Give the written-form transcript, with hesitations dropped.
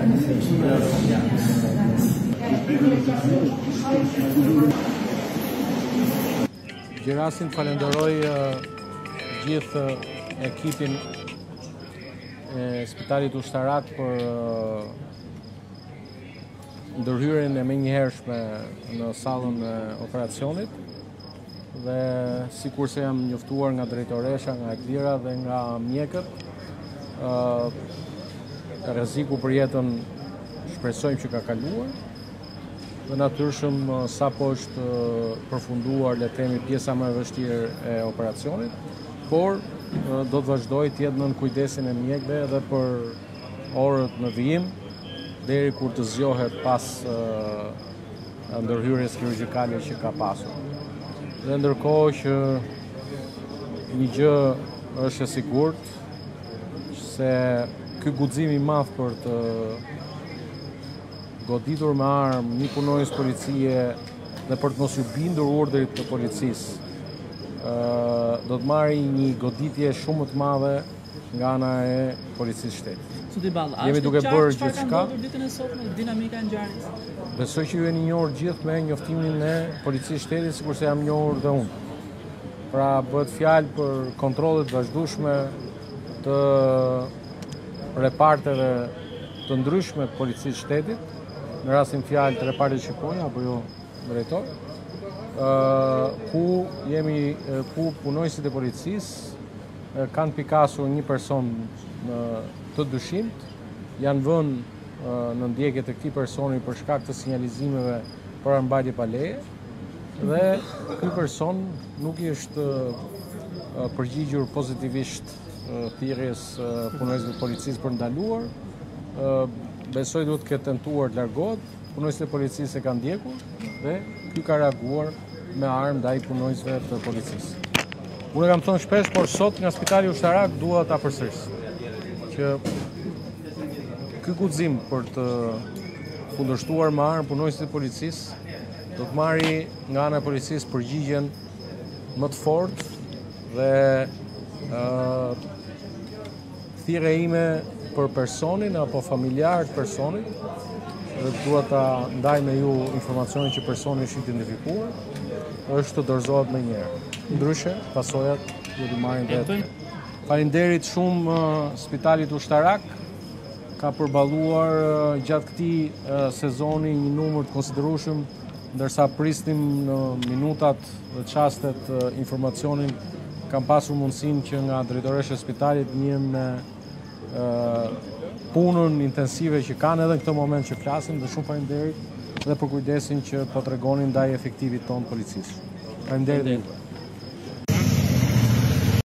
Gjerasin falenderoj gjithë ekipin e Spitalit Ushtarak për ndërhyrjen e menjëhershme në sallën e operacionit dhe sikurse jam njoftuar nga drejtoresha, nga Eklira dhe nga mjekët, rreziku për jetën shpresojmë që ka kaluar dhe natyrshëm sapo është përfunduar le të themi pjesa më e vështirë e operacionit, por do të vazhdoj të jetë nën kujdesin e mjekëve edhe për orët në vijim deri kur të zgjohet pas ndërhyrjes kirurgjikale që ka pasur. Dhe ndërkohë që një gjë është e sigurt se ky guxim i madh për të goditur me armë një punonjës policie dhe për të mos u bindur urdhrit të policisë, do të marrë një goditje shumë të madhe nga ana e policisë shtetit. Jemi duke bërë gjithçka. Ditën e sotme dinamika e ngjarjes. Besoj që ju jeni njohur gjithë me njoftimin e policisë shtetit, sikurse jam njohur dhe unë. Pra bëhet fjalë për kontrollet vazhdueshme të reparteve të ndryshme të policisë shtetit, në rastin fjalë të repartit Shqiponia apo jo drejtor, ku punonjësit e policisë kanë pikasur një person të dyshimt, janë vënë në ndjekje të këtij personi për shkak të sinjalizimeve për mbajtje pa leje dhe ky person nuk i është përgjigjur pozitivisht thirrjes punonjësve të policisë për ndaluar. Besoj duhet të ketë tentuar të largohet, punonjësit e policisë e kanë ndjekur dhe ky ka reaguar me armë ndaj punonjësve të policisë. Unë kam thënë shpesh, por sot nga Spitali Ushtarak dua ta përsëris që ky guxim për të kundërshtuar me armë punonjësit e policisë do të marrë nga ana e policisë përgjigjen më të fortë dhe thirrja ime për personin apo familjarët personit dhe dua ta ndaj me ju informacionin që personi është identifikuar, është të dorëzohet menjëherë. Ndryshe, pasojat do t'i marrin vetë. Faleminderit shumë Spitalit Ushtarak, ka përballuar gjatë këtij sezoni një numër të konsiderueshëm, ndërsa prisnim në minutat dhe çastet informacionin, kam pasur mundësinë që nga drejtoresha e spitalit njëm me punën intensive që kanë edhe në këtë moment që flasim dhe shumë faleminderit dhe për kujdesin që po tregonin ndaj efektivit tonë policisë. Faleminderit.